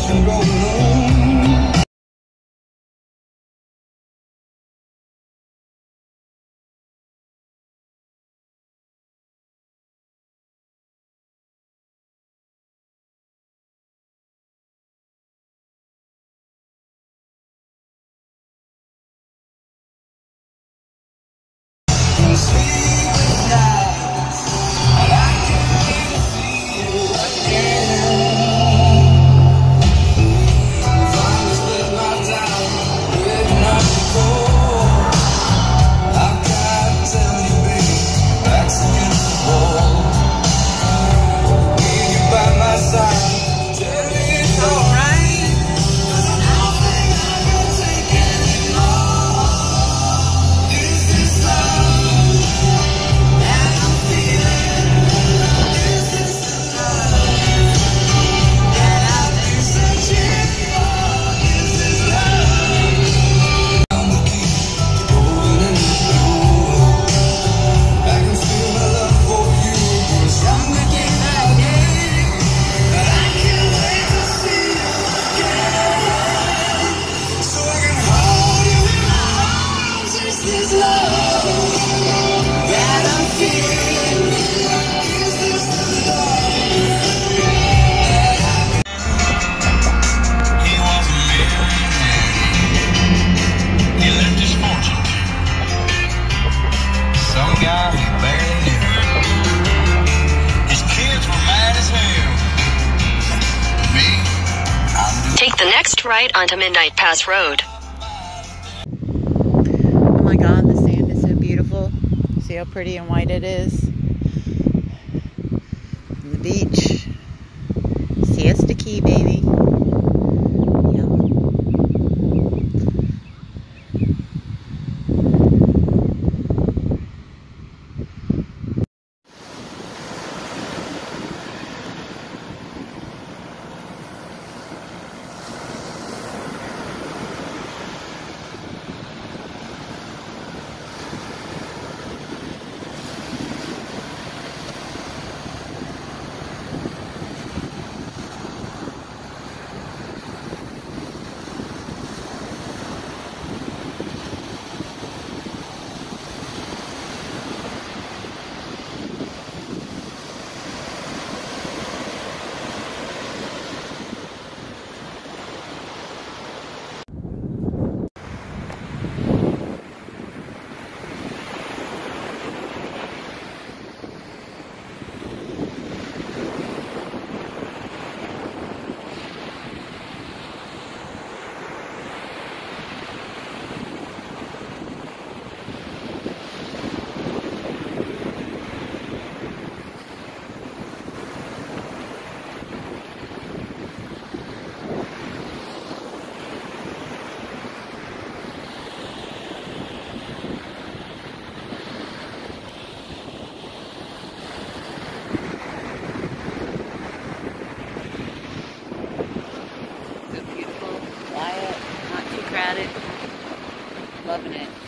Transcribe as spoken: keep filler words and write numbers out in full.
and rolling on. Sleepless nights, and I can really feel again. Finally split my time with not before. I've got to tell you, baby, backs against the wall. With you by my side, tell me it's alright. 'Cause I don't think I can take anymore. Is this love? Take the next right onto Midnight Pass Road. Oh my God, the sand is so beautiful. See how pretty and white it is? And the beach. Siesta Key, baby. Quiet, not too crowded. Loving it.